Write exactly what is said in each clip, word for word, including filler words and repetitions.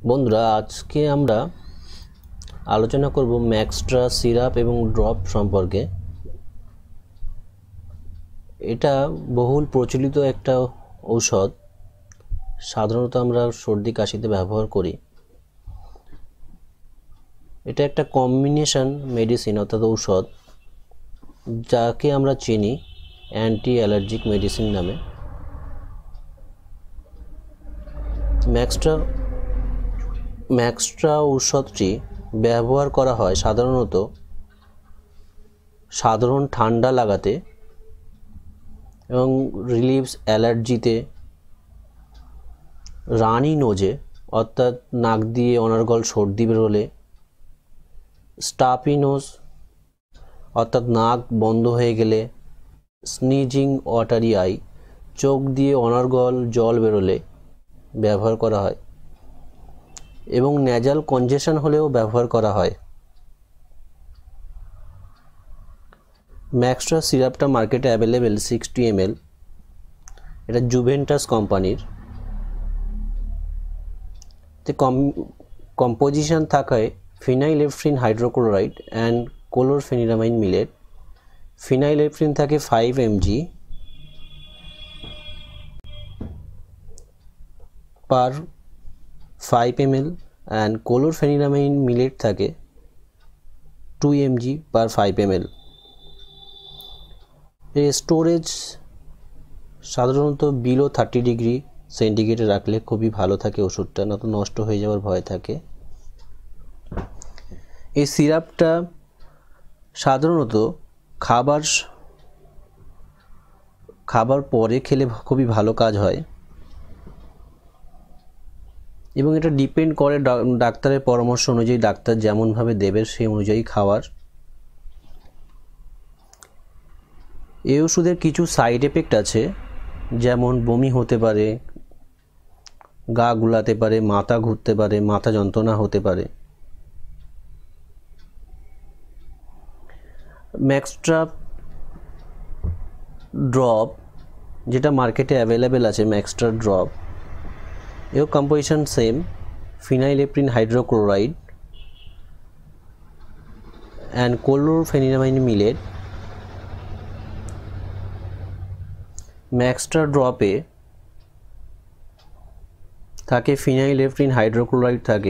বন্ধুরা আজকে আমরা আলোচনা করব ম্যাক্সট্রা সিরাপ এবং ড্রপ সম্পর্কে। এটা বহুল প্রচলিত একটা ঔষধ, সাধারণত আমরা সর্দি কাশিতে ব্যবহার করি। এটা একটা কম্বিনেশন মেডিসিন অর্থাৎ ঔষধ, যাকে আমরা চিনি অ্যান্টি অ্যালার্জিক মেডিসিন নামে। ম্যাক্সট্রা ম্যাক্সট্রা ঔষধটি ব্যবহার করা হয় সাধারণত সাধারণ ঠান্ডা লাগাতে এবং রিলিফস অ্যালার্জিতে, রানি নোজে অর্থাৎ নাক দিয়ে অনর্গল সর্দি বেরোলে, স্টাফি নোজ অর্থাৎ নাক বন্ধ হয়ে গেলে, স্নিজিং ওয়াটারি আই চোখ দিয়ে অনর্গল জল বেরোলে ব্যবহার করা হয় এবং ন্যাজাল কনজেশন হলেও ব্যবহার করা হয়। ম্যাক্সট্রা সিরাপটা মার্কেটে অ্যাভেলেবেল সিক্সটি এম এল। এটা জুভেন্টাস কোম্পানির। তে কম কম্পোজিশন থাকায় phenylephrine hydrochloride and chlorpheniramine maleate. Phenylephrine থাকে five M G per five M L and chlorpheniramine millet থাকে two M G per five M L. এর স্টোরেজ সাধারণত বিলো থার্টি ডিগ্রি সেন্টিগ্রেডে রাখলে খুবই ভালো থাকে ওষুধটা, না তো নষ্ট হয়ে যাওয়ার ভয় থাকে। এই সিরাপটা সাধারণত খাবার খাবার পরে খেলে খুবই ভালো কাজ হয় এবং এটা ডিপেন্ড করে ডাক্তারের পরামর্শ অনুযায়ী, ডাক্তার যেমনভাবে দেবে সেই অনুযায়ী খাওয়ার। এই ওষুধের কিছু সাইড এফেক্ট আছে, যেমন বমি হতে পারে, গা গুলাতে পারে, মাথা ঘুরতে পারে, মাথা যন্ত্রণা হতে পারে। ম্যাক্সট্রা ড্রপ যেটা মার্কেটে অ্যাভেলেবেল আছে, ম্যাক্সট্রা ড্রপ, এর composition same, phenylephrine hydrochloride and chlorpheniramine maleate. Maxtra ড্রপে থাকে ফিনাইলেফ্রিন হাইড্রোক্লোরাইড থাকে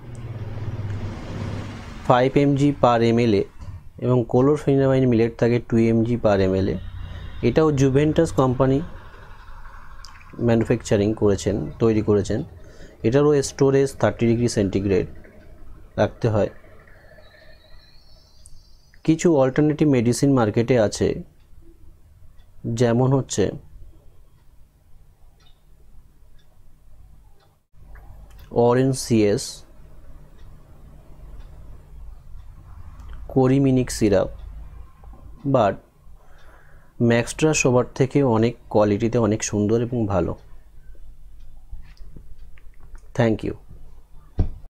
five M G per M L এ এবং ক্লোরফেনিরামাইন মিলেট থাকে two M G per M L এ। এটাও জুভেন্টাস কোম্পানি ম্যানুফ্যাকচারিং করেছেন, তৈরি করেছেন। এটারও স্টোরেজ থার্টি ডিগ্রি সেন্টিগ্রেড রাখতে হয়। কিছু অল্টারনেটিভ মেডিসিন মার্কেটে আছে, যেমন হচ্ছে orange CS, Coriminic syrup, but Maxtra সবার থেকে অনেক কোয়ালিটিতে অনেক সুন্দর এবং ভালো। Thank you.